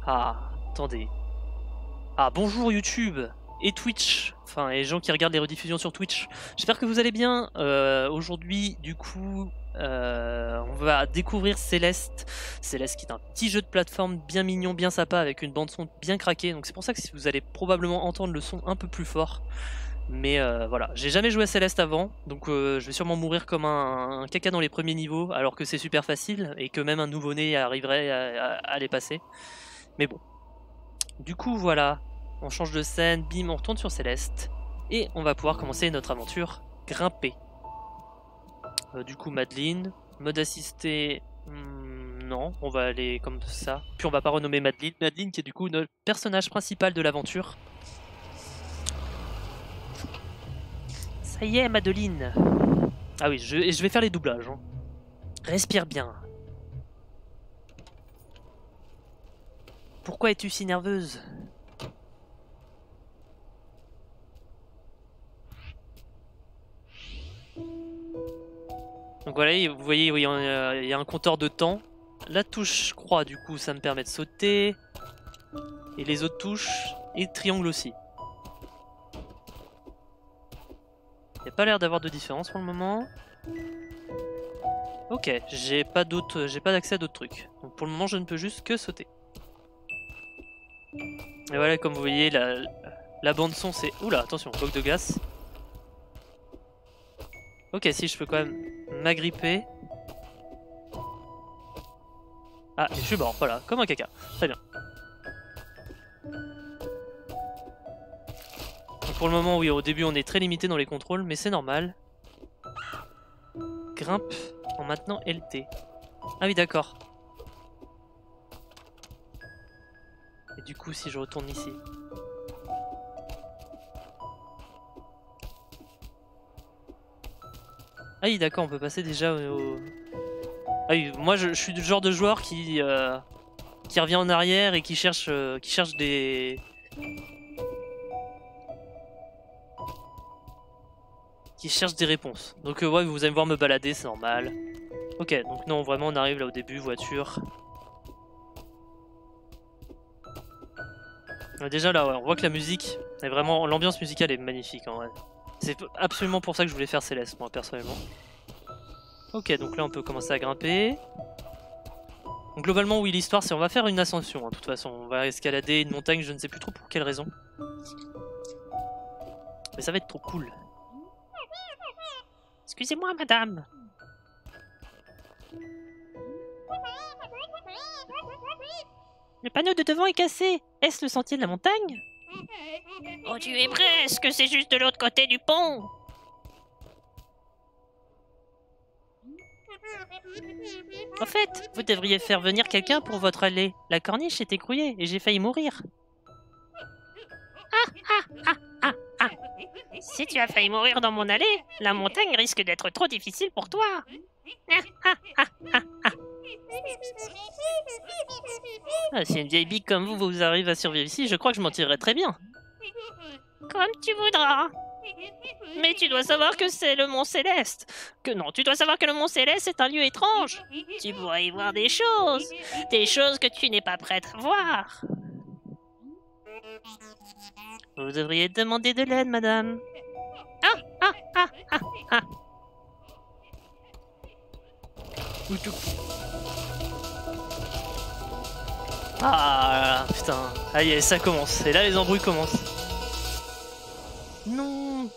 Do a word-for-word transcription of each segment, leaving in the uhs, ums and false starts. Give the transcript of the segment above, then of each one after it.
Ah, attendez. Ah, bonjour YouTube et Twitch, enfin, et les gens qui regardent les rediffusions sur Twitch. J'espère que vous allez bien. Euh, Aujourd'hui, du coup, euh, on va découvrir Céleste. Céleste qui est un petit jeu de plateforme bien mignon, bien sympa, avec une bande son bien craquée. Donc c'est pour ça que vous allez probablement entendre le son un peu plus fort. Mais euh, voilà, j'ai jamais joué à Céleste avant, donc euh, je vais sûrement mourir comme un, un caca dans les premiers niveaux, alors que c'est super facile et que même un nouveau-né arriverait à, à, à les passer. Mais bon. Du coup, voilà, on change de scène, bim, on retourne sur Céleste. Et on va pouvoir commencer notre aventure grimper. Euh, du coup, Madeline, mode assisté, hmm, non, on va aller comme ça. Puis on va pas renommer Madeline. Madeline qui est du coup notre personnage principal de l'aventure. Ça y est, Madeline. Ah oui, je, et je vais faire les doublages. Hein. Respire bien. Pourquoi es-tu si nerveuse? Donc voilà, vous voyez, oui, il y a un compteur de temps. La touche croix, du coup, ça me permet de sauter. Et les autres touches, et triangle aussi. Il n'y a pas l'air d'avoir de différence pour le moment. Ok, j'ai pas d'autres, j'ai pas d'accès à d'autres trucs. Donc pour le moment, je ne peux juste que sauter. Et voilà, comme vous voyez, la, la bande son, c'est... Oula, attention, bloc de gaz. Ok, si, je peux quand même m'agripper. Ah, je suis mort, voilà, comme un caca. Très bien. Donc pour le moment, oui, au début, on est très limité dans les contrôles, mais c'est normal. Grimpe en maintenant L T. Ah oui, d'accord. Et du coup, si je retourne ici... Ah oui, d'accord, on peut passer déjà au... Ah oui, moi je, je suis du genre de joueur qui, euh, qui revient en arrière et qui cherche, euh, qui cherche des... qui cherche des réponses. Donc euh, ouais, vous allez me voir me balader, c'est normal. Ok, donc non, vraiment on arrive là au début, voiture. Ouais, déjà là, ouais, on voit que la musique est vraiment... L'ambiance musicale est magnifique en vrai. C'est absolument pour ça que je voulais faire Céleste, moi, personnellement. Ok, donc là on peut commencer à grimper. Donc globalement, oui, l'histoire, c'est on va faire une ascension, hein, de toute façon. On va escalader une montagne, je ne sais plus trop pour quelle raison. Mais ça va être trop cool. Excusez-moi, madame. Le panneau de devant est cassé. Est-ce le sentier de la montagne? Oh, tu es presque, c'est juste de l'autre côté du pont. En fait, vous devriez faire venir quelqu'un pour votre allée. La corniche est écrouée et j'ai failli mourir. Ah, ah, ah, ah, ah. Si tu as failli mourir dans mon allée, la montagne risque d'être trop difficile pour toi. Ah, ah, ah, ah, ah. Ah, si une vieille bique comme vous vous arrive à survivre ici, je crois que je m'en tirerai très bien. Comme tu voudras. Mais tu dois savoir que c'est le Mont Céleste. Que non, tu dois savoir que le Mont Céleste est un lieu étrange. Tu pourrais y voir des choses. Des choses que tu n'es pas prête à voir. Vous devriez demander de l'aide, madame. Ah, ah, ah, ah, ah. Ah, putain. Allez, ça commence. Et là, les embrouilles commencent. Non.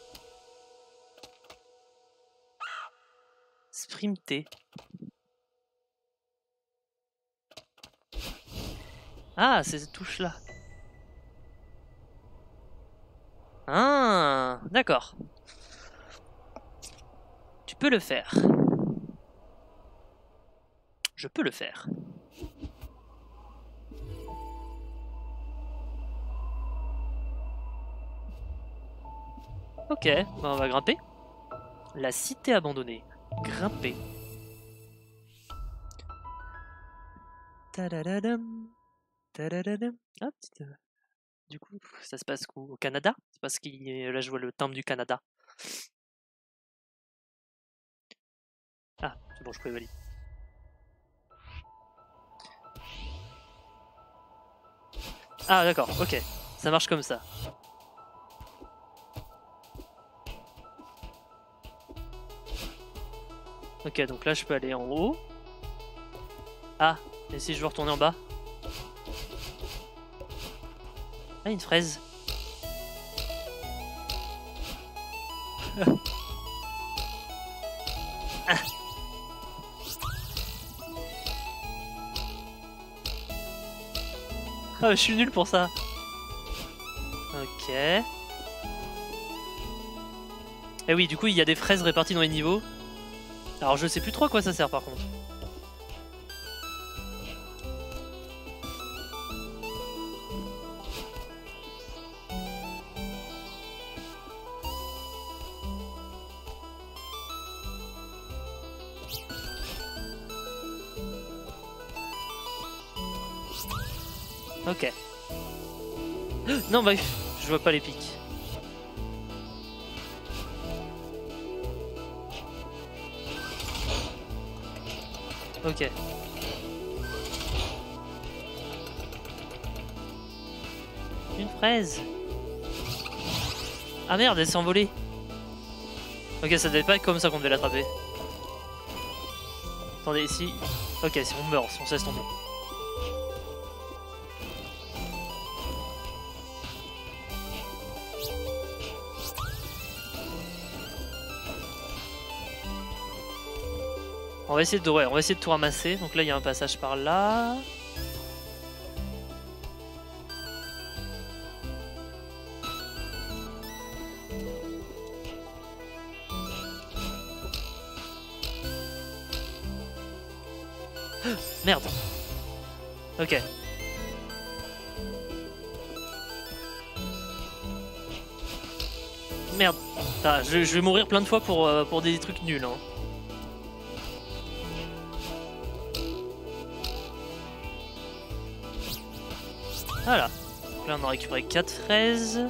Sprinter. Ah, c'est cette touche-là. Ah, d'accord. Tu peux le faire. Je peux le faire. Ok, bah on va grimper. La cité abandonnée. Grimper. Tadadadam. Tadadadam. Ah, petite... Du coup, ça se passe où? Au Canada? C'est parce que là je vois le timbre du Canada. Ah, c'est bon, je peux y aller. Ah d'accord, ok. Ça marche comme ça. Ok, donc là je peux aller en haut. Ah, et si je veux retourner en bas? Ah, une fraise. Ah. Ah, je suis nul pour ça. Ok. Et oui, du coup, il y a des fraises réparties dans les niveaux. Alors, je sais plus trop à quoi ça sert par contre. Ok. Non, bah, je vois pas les pics. Ok. Une fraise. Ah merde, elle s'est envolée. Ok, ça devait pas être comme ça qu'on devait l'attraper. Attendez, ici. Ok, si on meurt, si on se laisse tomber. On va essayer de, ouais, on va essayer de tout ramasser. Donc là, il y a un passage par là. Merde. Ok. Merde. Ah, je, je vais mourir plein de fois pour, euh, pour des trucs nuls. Hein. Voilà. Donc là, on a récupéré quatre fraises.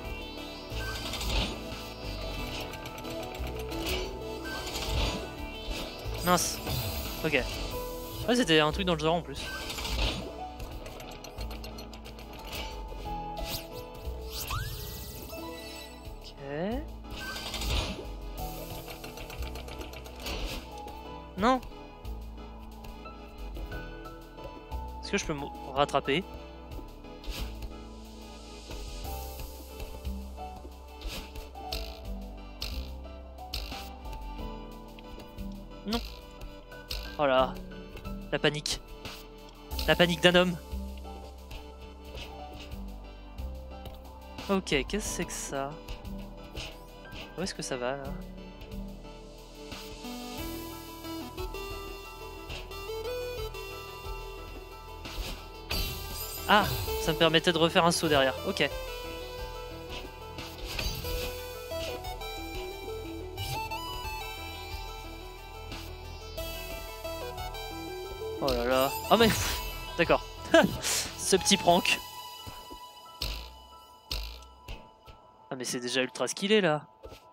Mince. Ok. Ouais, c'était un truc dans le genre en plus. Ok. Non. Est-ce que je peux me rattraper? Non. Oh là. La panique. La panique d'un homme. Ok, qu'est-ce que c'est que ça? Où est-ce que ça va là? Ah, ça me permettait de refaire un saut derrière. Ok. Oh là là. Oh mais... D'accord. Ce petit prank. Ah mais c'est déjà ultra skillé là.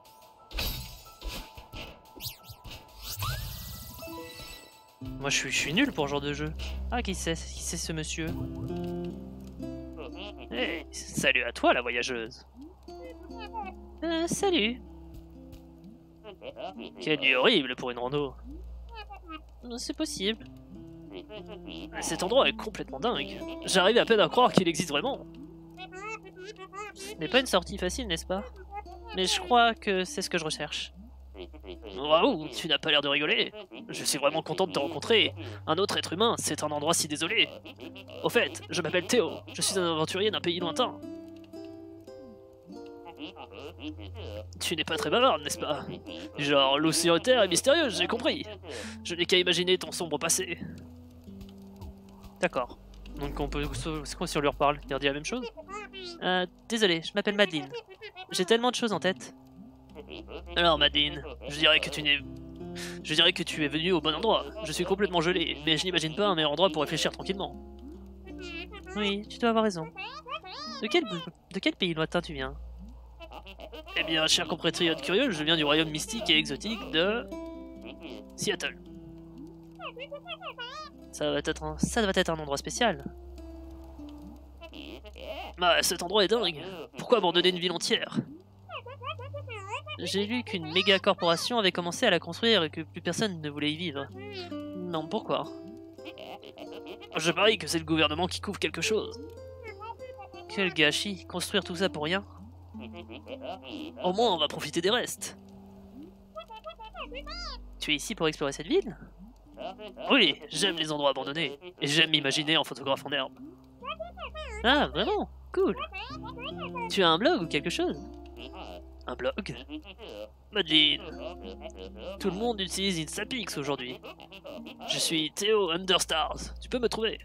Moi je suis, je suis nul pour ce genre de jeu. Ah qui c'est? Qui c'est ce monsieur? Hey, salut à toi la voyageuse. Euh, salut. Quelle nuit horrible pour une rando. C'est possible. Cet endroit est complètement dingue. J'arrive à peine à croire qu'il existe vraiment. Ce n'est pas une sortie facile, n'est-ce pas? Mais je crois que c'est ce que je recherche. Waouh, tu n'as pas l'air de rigoler. Je suis vraiment content de te rencontrer. Un autre être humain, c'est un endroit si désolé. Au fait, je m'appelle Théo. Je suis un aventurier d'un pays lointain. Tu n'es pas très bavard, n'est-ce pas? Genre, l'océan Terre est mystérieuse, j'ai compris. Je n'ai qu'à imaginer ton sombre passé. D'accord. Donc on peut... C'est quoi si on lui reparle? Il redit la même chose? Euh, désolé, je m'appelle Madeline. J'ai tellement de choses en tête. Alors Madeline, je dirais que tu n'es... Je dirais que tu es venu au bon endroit. Je suis complètement gelé, mais je n'imagine pas un meilleur endroit pour réfléchir tranquillement. Oui, tu dois avoir raison. De quel, de quel pays lointain tu viens? Eh bien, cher compatriote curieux, je viens du royaume mystique et exotique de... Seattle. Ça va être un, ça doit être un endroit spécial. Bah, cet endroit est dingue. Pourquoi abandonner une ville entière? J'ai lu qu'une méga corporation avait commencé à la construire et que plus personne ne voulait y vivre. Non, pourquoi? Je parie que c'est le gouvernement qui couvre quelque chose. Quel gâchis, construire tout ça pour rien. Au moins on va profiter des restes. Tu es ici pour explorer cette ville? Oui, j'aime les endroits abandonnés, et j'aime m'imaginer en photographe en herbe. Ah, vraiment? Cool. Tu as un blog ou quelque chose? Un blog? Madeline. Tout le monde utilise Instapix aujourd'hui. Je suis Théo Understars, tu peux me trouver.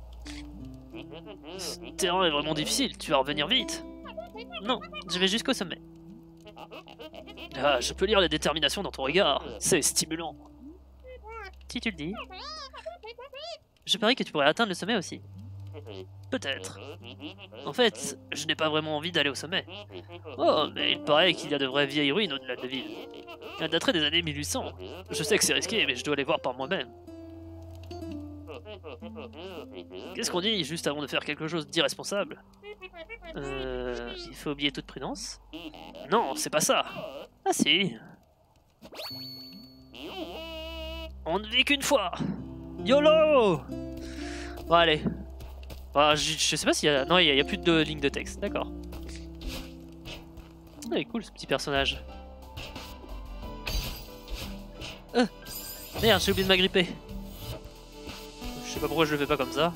Ce terrain est vraiment difficile, tu vas revenir vite. Non, je vais jusqu'au sommet. Ah, je peux lire la détermination dans ton regard, c'est stimulant. Si tu le dis. Je parie que tu pourrais atteindre le sommet aussi. Peut-être. En fait, je n'ai pas vraiment envie d'aller au sommet. Oh, mais il paraît qu'il y a de vraies vieilles ruines au-delà de la ville. Elles dateraient des années mille huit cents. Je sais que c'est risqué, mais je dois les voir par moi-même. Qu'est-ce qu'on dit juste avant de faire quelque chose d'irresponsable? Euh... Il faut oublier toute prudence? Non, c'est pas ça. Ah si. On ne vit qu'une fois. YOLO. Bon allez. Bah, je, je sais pas s'il y a... Non, il n'y a, a plus de lignes de texte, d'accord. Ah, il est cool ce petit personnage. Euh, merde, j'ai oublié de m'agripper. Je sais pas pourquoi je le fais pas comme ça.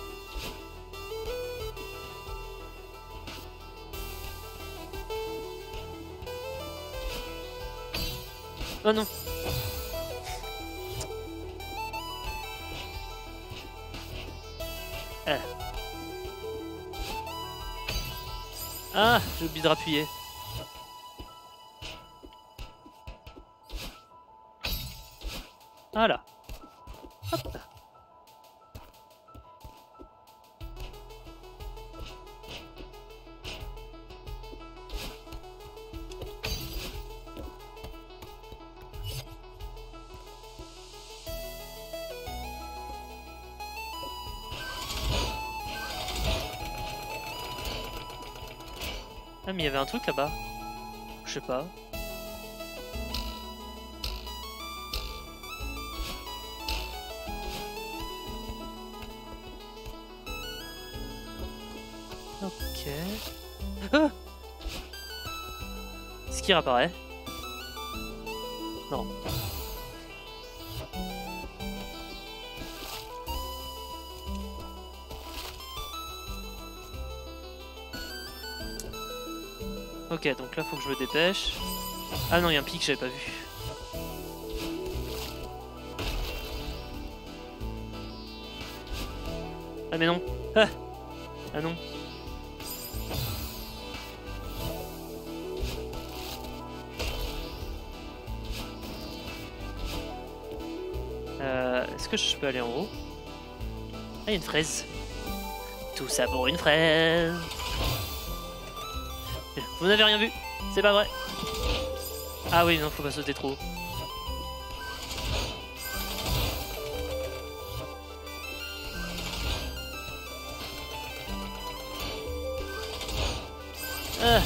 Oh non. Ah, ah j'ai oublié de rappuyer. Voilà. Hop. Ah mais il y avait un truc là-bas. Je sais pas. Ok. Ah, est-ce qu'il réapparaît? Non. Ok, donc là faut que je me dépêche. Ah non, il y a un pic que j'avais pas vu. Ah mais non. Ah, ah non. Euh, Est-ce que je peux aller en haut? Ah, il y a une fraise. Tout ça pour une fraise. Vous n'avez rien vu? C'est pas vrai. Ah oui, non, faut pas sauter trop. Ah.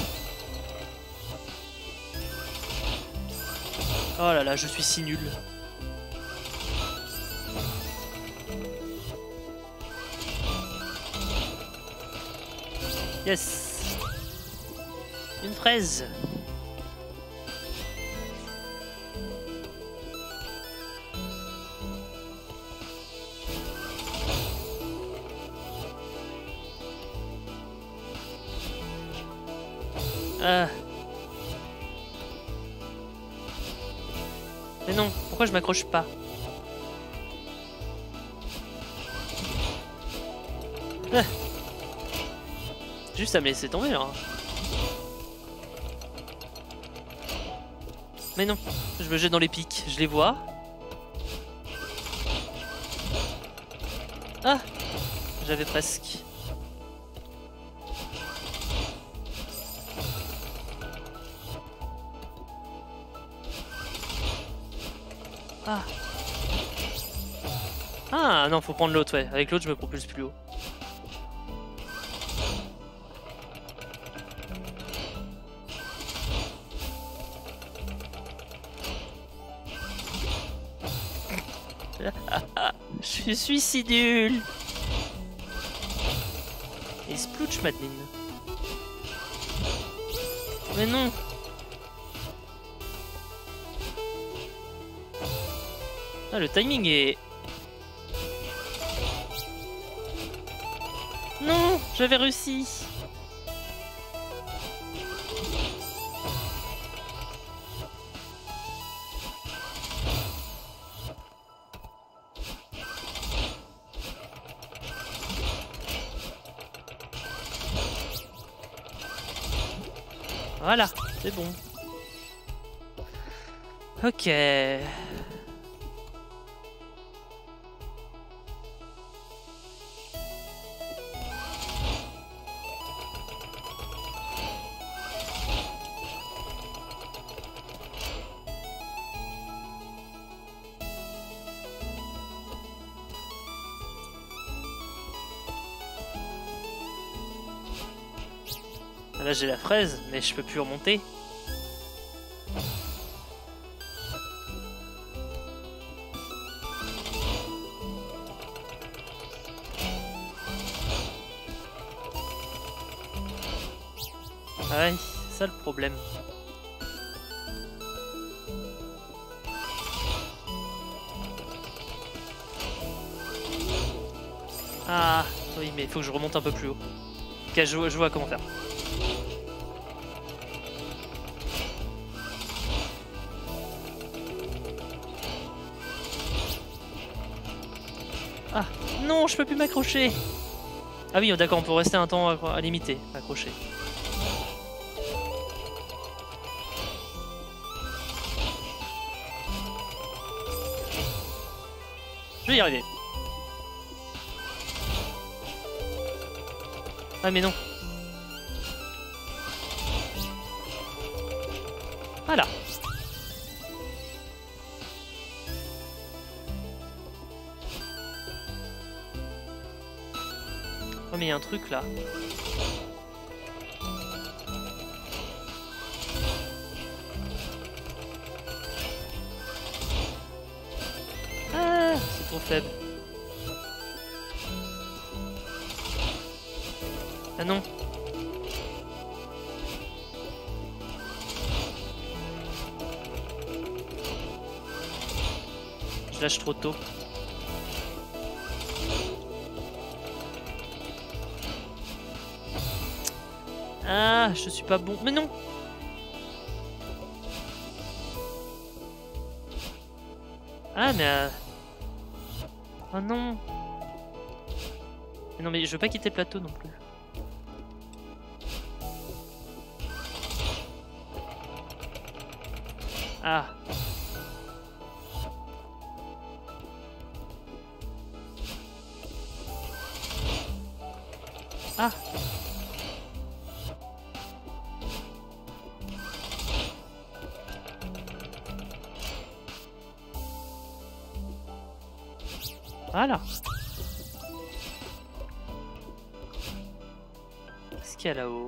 Oh là là, je suis si nul. Yes. Une fraise. Ah. Mais non, pourquoi je m'accroche pas? Ah. Juste à me laisser tomber là. Mais non, je me jette dans les pics, je les vois. Ah, j'avais presque. Ah. Ah non, faut prendre l'autre, ouais. Avec l'autre, je me propulse plus haut. Je suis si nul. Et Splooch Madeline. Mais non. Ah, le timing est... Non, j'avais réussi. Voilà, c'est bon. Ok. Là j'ai la fraise, mais je peux plus remonter. Ah ouais, c'est ça le problème. Ah oui, mais il faut que je remonte un peu plus haut. Ok, je vois, je vois comment faire. Ah non, je peux plus m'accrocher. Ah oui, d'accord, on peut rester un temps à, à limiter, accroché. Je vais y arriver. Ah mais non. Voilà. Oh mais il y a un truc là. Ah, c'est trop faible. Ah non. Je lâche trop tôt. Ah, je suis pas bon. Mais non. Ah, mais... Euh... Oh non. Mais non, mais je veux pas quitter le plateau non plus. Ah. Ah. Voilà. Qu'est-ce qu'il y a là-haut?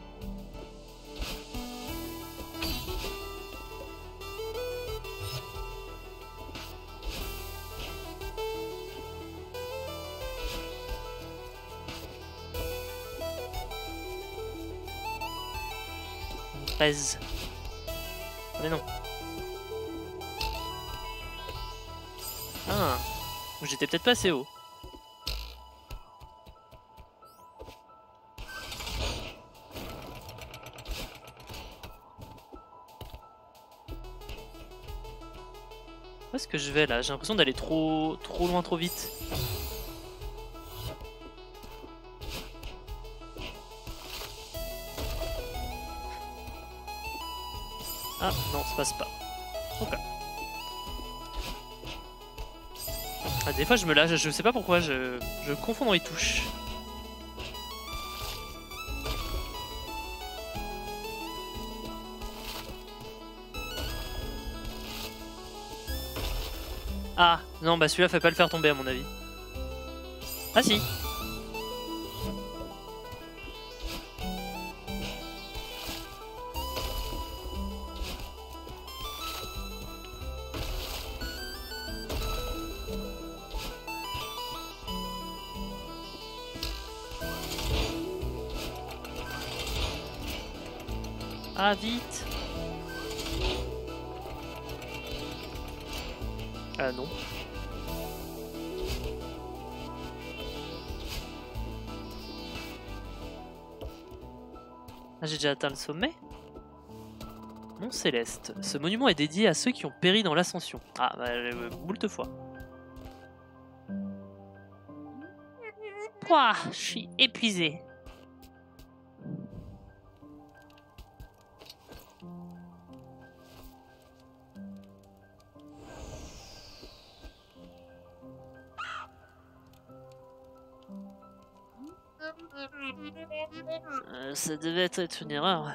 treize. Mais non. Ah. J'étais peut-être pas assez haut. Où est-ce que je vais là? J'ai l'impression d'aller trop trop loin, trop vite. Ah non, ça passe pas. Ok. Ah, des fois je me lâche, je sais pas pourquoi, je, je confonds dans les touches. Ah non, bah celui-là fait pas le faire tomber à mon avis. Ah si. Ah, vite. Ah non. Ah, j'ai déjà atteint le sommet. Mont Céleste. Ce monument est dédié à ceux qui ont péri dans l'ascension. Ah, bah, euh, moult fois. Pouah, je suis épuisé. Euh, ça devait être une erreur.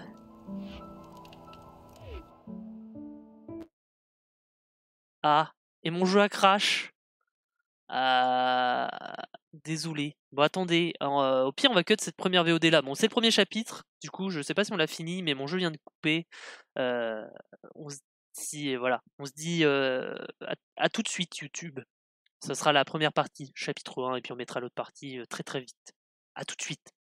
Ah, et mon jeu a crash. Ah, désolé. Bon, attendez. Alors, euh, au pire, on va cut cette première V O D là. Bon, c'est le premier chapitre. Du coup, je sais pas si on l'a fini, mais mon jeu vient de couper. Euh, on se dit, voilà. On se dit euh, à, à tout de suite, YouTube. Ce sera la première partie, chapitre un, et puis on mettra l'autre partie euh, très très vite. À tout de suite.